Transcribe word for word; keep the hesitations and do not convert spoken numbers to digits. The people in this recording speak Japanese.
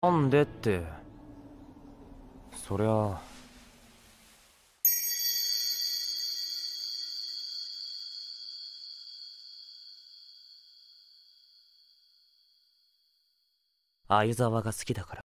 なんでって、そりゃ相沢が好きだから。